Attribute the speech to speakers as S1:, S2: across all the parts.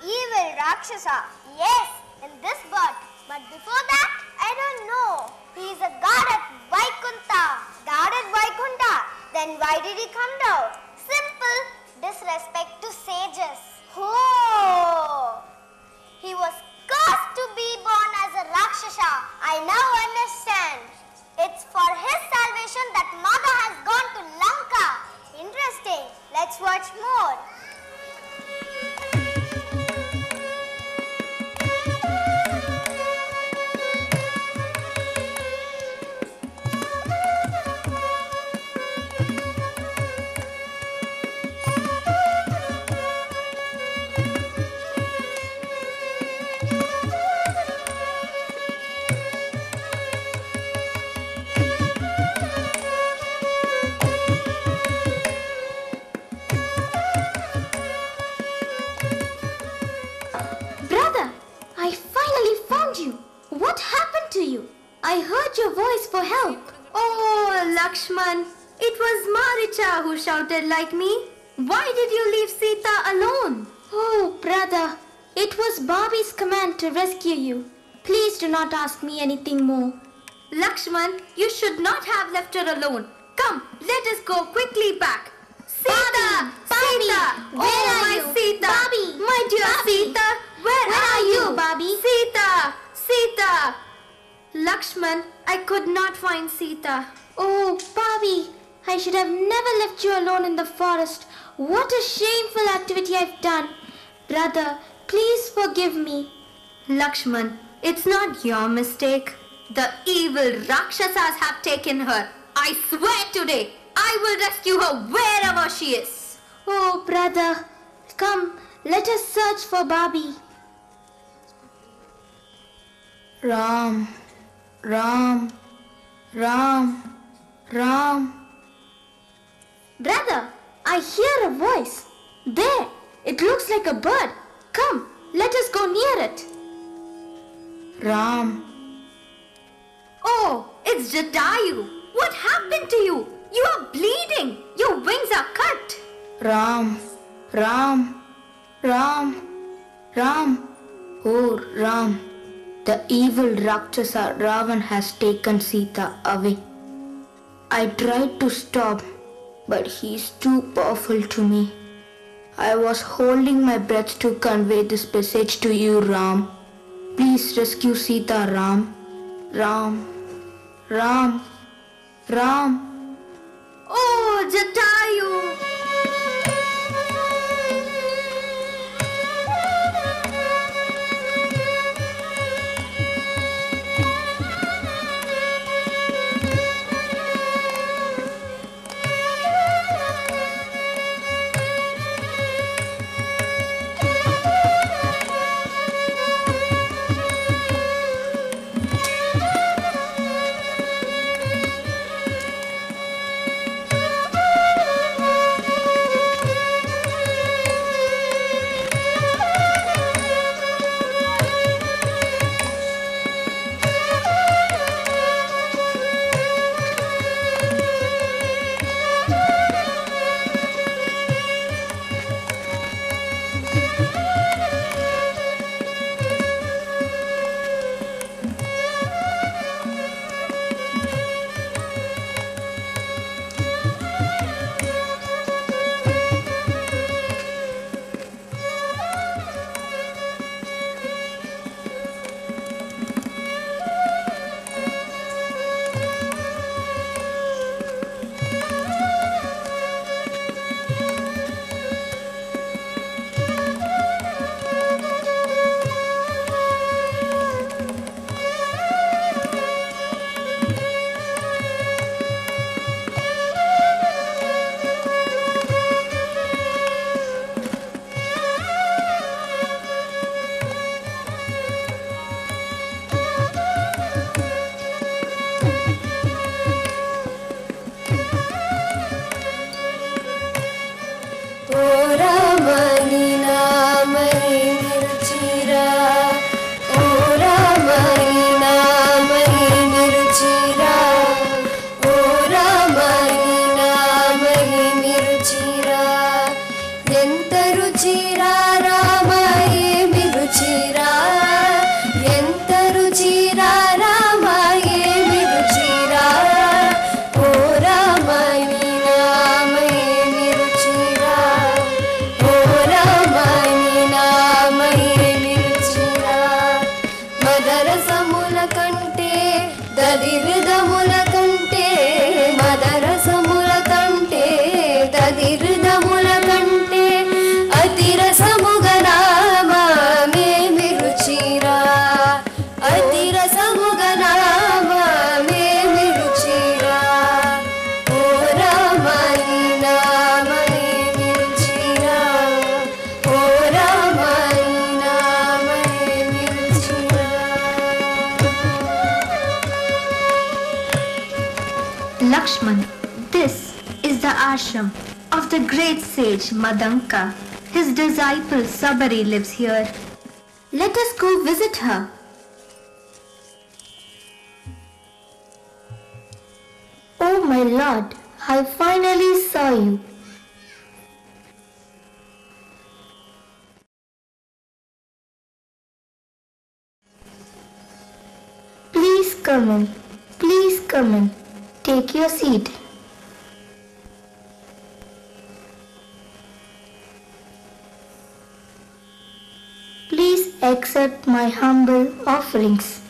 S1: evil Rakshasa. Yes, in this birth. But before that, I don't know. He is a god at Vaikuntha. God at Vaikuntha. Then why did he come down? Simple disrespect to sages. Oh! He was cursed to be born as a Rakshasa. I now understand. It's for his salvation that Mother has gone to Lanka. Interesting. Let's watch more.
S2: I heard your voice for help.
S3: Oh, Lakshman, it was Maricha who shouted like me. Why did you leave Sita alone?
S2: Oh, brother, it was Bobby's command to rescue you. Please do not ask me anything more.
S3: Lakshman, you should not have left her alone. Come, let us go quickly back. Sita!
S2: Bobby,
S3: Sita!
S2: where
S3: oh,
S2: are
S3: my
S2: you?
S3: Sita!
S2: Bobby!
S3: My dear
S2: Bobby!
S3: Sita! Where are you?
S2: Bobby?
S3: Sita! Sita! Lakshman, I could not find Sita.
S2: Oh, Bobby, I should have never left you alone in the forest. What a shameful activity I've done. Brother, please forgive me.
S3: Lakshman, it's not your mistake. The evil Rakshasas have taken her. I swear today, I will rescue her wherever she is.
S2: Oh, brother, come, let us search for Bobby.
S4: Ram, Ram, Ram, Ram.
S2: Brother, I hear a voice. There, it looks like a bird. Come, let us go near it.
S4: Ram.
S3: Oh, it's Jatayu. What happened to you? You are bleeding. Your wings are cut.
S4: Ram, Ram, Ram, Ram. Oh, Ram. The evil Rakshasa Ravan has taken Sita away. I tried to stop, but he is too powerful to me. I was holding my breath to convey this message to you, Ram. Please rescue Sita, Ram. Ram, Ram, Ram.
S3: Oh, Jatayu. Lakshman, this is the ashram of the great sage Madanka. His disciple Sabari lives here. Let us go visit her.
S4: Oh my lord, I finally saw you. Please come in. Please come in. Take your seat. Please accept my humble offerings.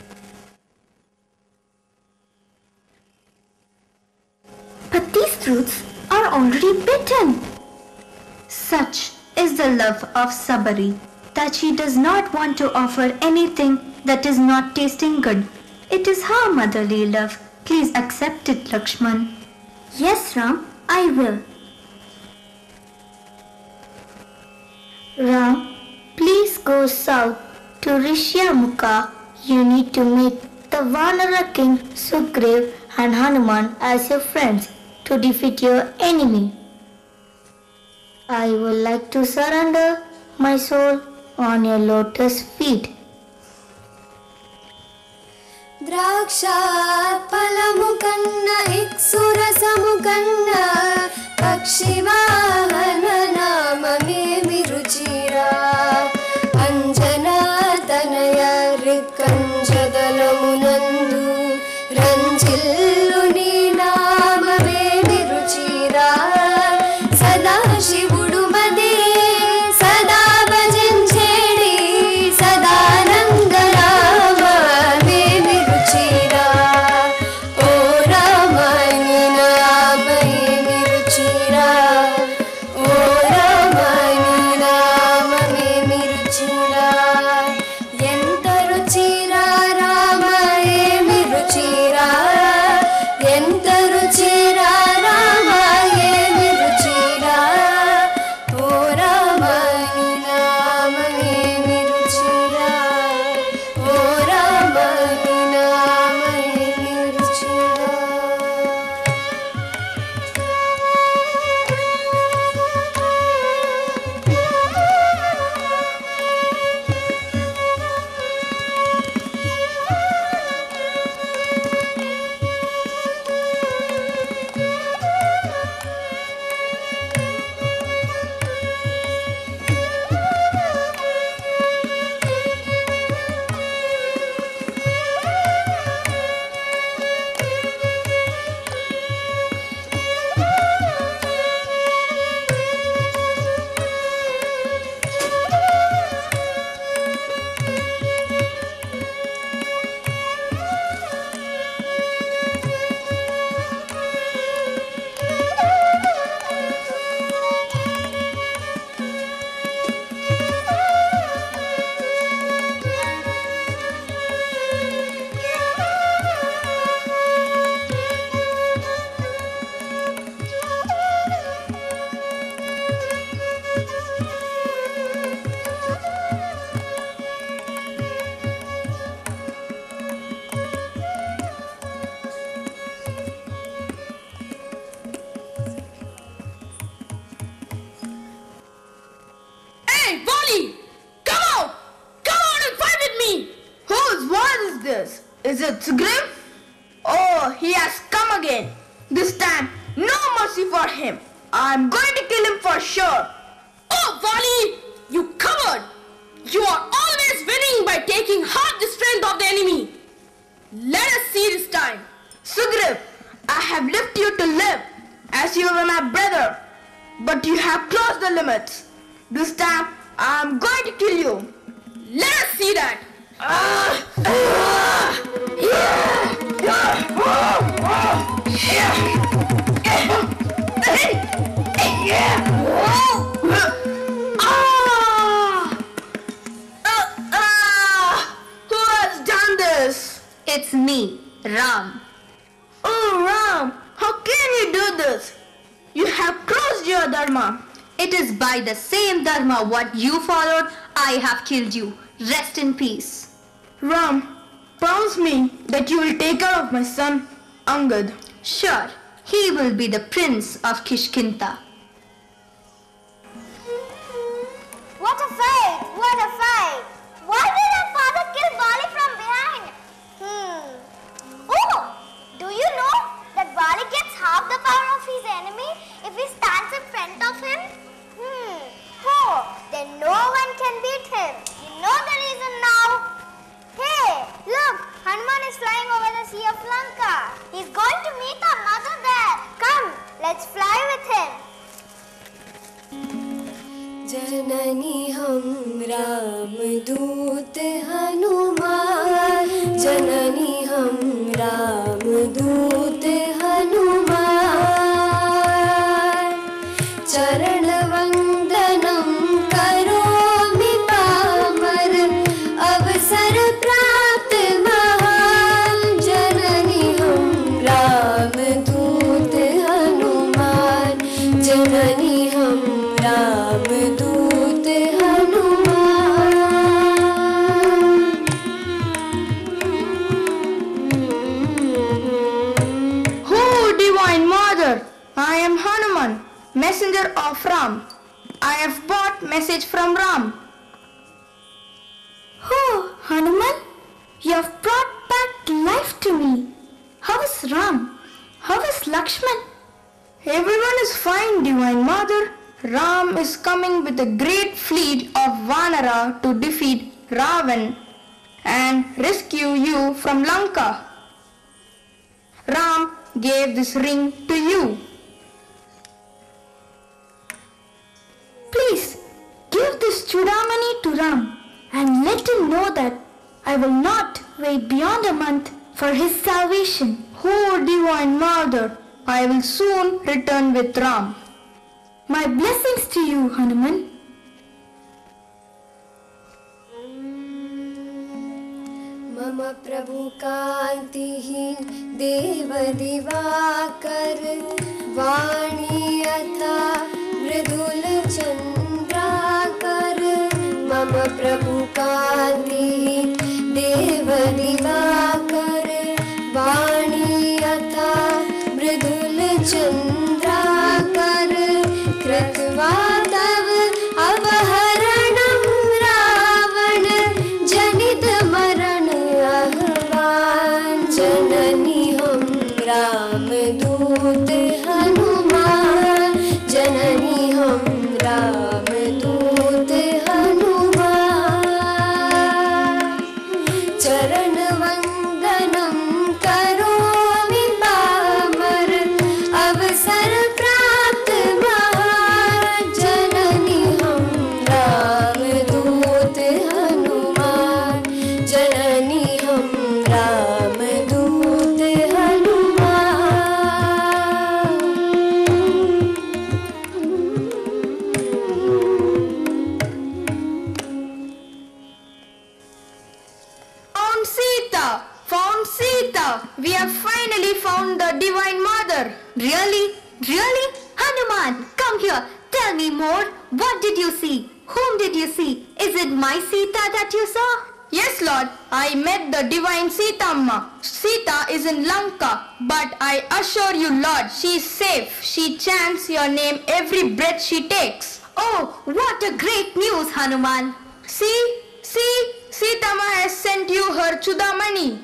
S3: But these fruits are already bitten. Such is the love of Sabari that she does not want to offer anything that is not tasting good. It is her motherly love. Please accept it, Lakshman. Yes, Ram, I will.
S4: Ram, please go south to Rishyamukha. You need to meet the Vanara King Sugriv and Hanuman as your friends to defeat your enemy. I would like to surrender my soul on your lotus feet.
S5: द्राक्षाफलमुकन्न इक्सुरसमुकन्न पक्षिवाहन नाम मे विरुचिरा अंजनातनय रिक्कञ्जदलमुनंदु रंजिल्लु नी नाम मे विरुचिरा सदा शिवुडु मदे सदा भजिंचेडी सदानंद राम मे विरुचिरा ओ राम नी नाम मे विरुचिरा ओ राम नी नाम मे विरुचिरा ಎಂತ ರುಚಿರ ರಾಮ ಏಮಿ ರುಚಿರ ಎಂತ ರುಚಿರ ರಾಮ ಏಮಿ ರುಚಿರ ಓ ರಾಮ ನಿ ನಾಮ ಏಮಿ ರುಚಿರ ಓ ರಾಮ ನಿ ನಾಮ ಏಮಿ ರುಚಿರ
S6: Hey, Wally! Come out! Come out and fight with me! Whose voice is this? Is it Sugriv? Oh, he has come again. This time, no mercy for him. I'm going to kill him for sure. Oh, Wally! You coward! You are always winning by taking half the strength of the enemy. Let us see this time. Sugriv, I have left you to live as you were my brother. But you have crossed the limits. This time, I'm going to kill you. Let us see that. Who has done this?
S3: It's me, Ram.
S6: Oh, Ram, how can you do this? You have crossed your dharma.
S3: It is by the same dharma what you followed, I have killed you. Rest in peace.
S6: Ram, promise me that you will take care of my son, Angad.
S3: Sure, he will be the prince of Kishkinta.
S1: What a fight! What a fight! Why did our father kill Bali from behind? Oh! Do you know that Bali gets half the power of his enemy if he stands in front of him? Oh, then no one can beat him. You know the reason now? Hey, look! Hanuman is flying over the sea of Lanka. He's going to meet our mother there. Come, let's fly with him.
S5: जननी हम राम दूत हनुमान जननी हम राम दूत हनुमान चरण वंदनम करोमि Palmer अवसर प्राप्त महान जननी हम राम दूत हनुमान जननी हम राम दूत Hanuman
S6: Who, Divine Mother? I am Hanuman, messenger of Ram. I have brought message from Ram.
S3: Oh, Hanuman, you have brought back life to me. How is Ram? How is Lakshman?
S6: Everyone is fine, Divine Mother. Ram is coming with a great fleet of Vanara to defeat Ravan and rescue you from Lanka. Ram gave this ring to you.
S3: Please give this Chudamani to Ram and let him know that I will not wait beyond a month for his salvation.
S6: Oh, Divine Mother, I will soon return with Ram.
S3: My blessings to you, Hanuman.
S5: मम प्रभु कान्तिः देव दिवाकर वाणी यथा मृदुल चन्द्राकर मम प्रभु कान्तिः देव दिवाकर वाणी यथा मृदुल चन्द्राकर कृत्वा तव अपहरणं रावण जनित मरण आह्वान जननी हम राम दूत हनुमान जननी हम राम दूत हनुमान चरण वंदनम करोमि पामर अवसर प्राप्त महान जननी हम राम दूत हनुमान जननी हम राम दूत Hanuman
S6: Found Sita! Found Sita! We have finally found the Divine Mother.
S3: Really? Really? Hanuman, come here. Tell me more. What did you see? Whom did you see? Is it my Sita that you saw?
S6: Yes, Lord, I met the divine Sita Amma. Sita is in Lanka, but I assure you, Lord, she is safe. She chants your name every breath she takes.
S3: Oh, what a great news, Hanuman.
S6: See, Sita Amma has sent you her Chudamani.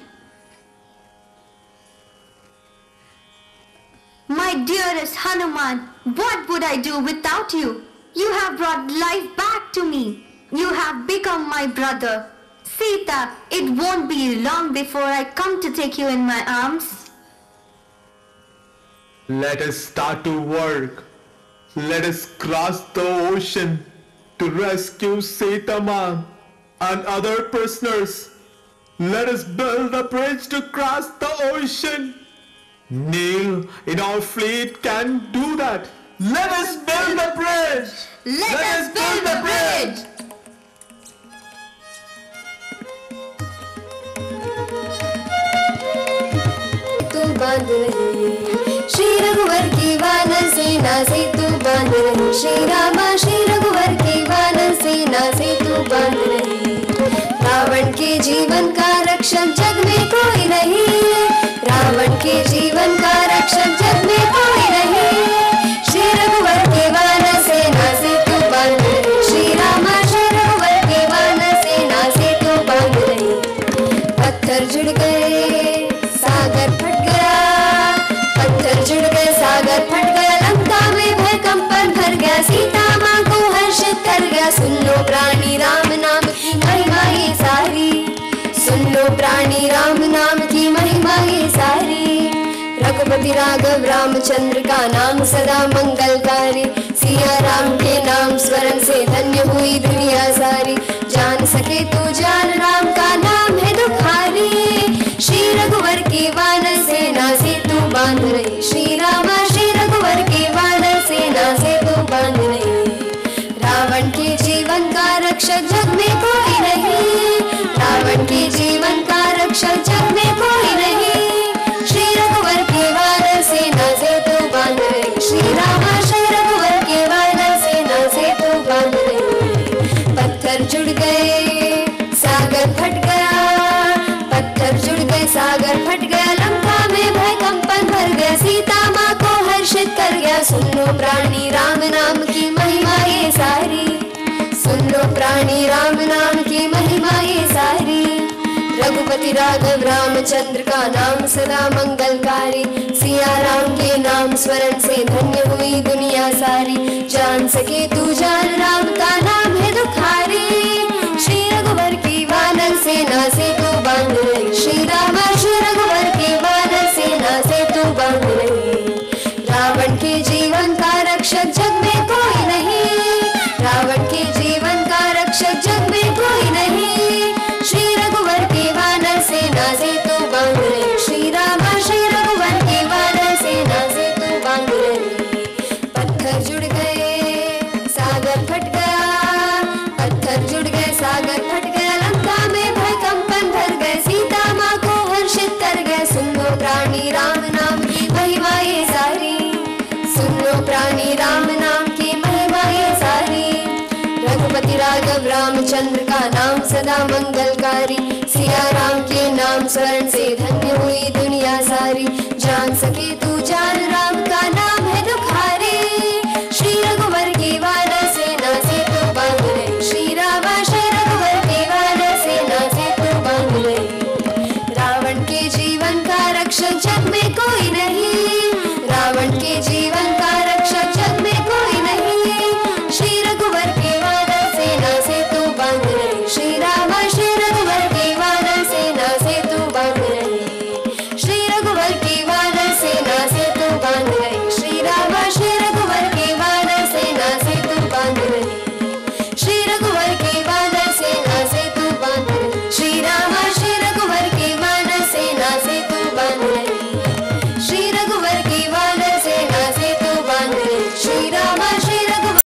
S3: My dearest Hanuman, what would I do without you? You have brought life back to me. You have become my brother. Sita, it won't be long before I come to take you in my arms.
S7: Let us start to work. Let us cross the ocean to rescue Sita Ma and other prisoners. Let us build a bridge to cross the ocean. Neil in our fleet can do that. Let us build a bridge.
S6: Let us build the bridge.
S5: तू बांध रही श्री रघुवर की वानर सेना से तू बांध रही श्री रामा श्री रघुवर की वानर सेना से तू बांध रही रावण के जीवन का रक्षक जग में कोई नहीं रावण के जीवन का रक्षक रक्षक जग में कोई नहीं। श्री रघुवर के वानर सेना से तू बांध रही। श्री रामा श्री रघुवर के वानर सेना से तू बांध रही। पत्थर जुड़ गए सागर फट गया, पत्थर जुड़ गए सागर फट गया। लंका में भय कंपन भर गया, सीता माँ को हर्षित कर गया। सुन लो प्राणी राम नाम की महिमा ये सारी, सुन लो प्राणी राम नाम की महिमा ये सारी। रघुपति राघव रामचंद्र का नाम सदा मंगलकारी। सिया राम के नाम स्मरण से धन्य हुई दुनिया सारी। जान सके तू जान राम का नाम है दुखारी। श्री रघुवर की वानर सेना से तू बांध रही। श्री रामा श्री रघुवर की वानर सेना से तू बांध रही। रावण के जीवन का रक्षक जग में कोई नहीं। रावण के जीवन का रक्षक जग में कोई नहीं। श्री रघुवर के वानर सेना से तू बांध रही। श्री रामा श्री रघुवर के वानर सेना से तू बांध रही। पत्थर जुड़ गए सागर फट गया, पत्थर जुड़ गए सागर फट गया। लंका में भय कंपन भर गया, सीता माँ को हर्षित कर गया। सुन लो प्राणी राम नाम की महिमा ये सारी, सुन लो प्राणी राम नाम की महिमा ये सारी। रघुपति राघव रामचंद्र का नाम सदा मंगलकारी। सिया राम के नाम स्मरण से धन्य हुई दुनिया सारी। जान सके तू जान राम का नाम है दुखारी। श्री रघुवर की वानर सेना से तू बांध रही। श्री रामा श्री रघुवर की वानर सेना से तू बांध रही। रावण के जीवन का रक्षक जग में कोई नहीं। रावण के जीवन का रक्षक जग में कोई नहीं। श्री रघुवर की वानर सेना से तू बांध रही। श्री रामा श्री रघुवर की वानर सेना से तू बांध रही। पत्थर जुड़ गए सागर फट गया, पत्थर जुड़ गए सागर फट गया। लंका में भय कंपन भर गए, सीता माँ को हर्षित कर गए। सुन लो प्राणी राम नाम की महिमा ये सारी, सुन लो प्राणी राम नाम की महिमा ये सारी। रघुपति राघव रामचंद्र का नाम सदा मंगलकारी। सिया राम के नाम स्मरण से धन्य हुई दुनिया सारी। जान सके तू जान राम का नाम है दुखारी। श्री रघुवर की वानर सेना से तू बांध रही। श्री रामा श्री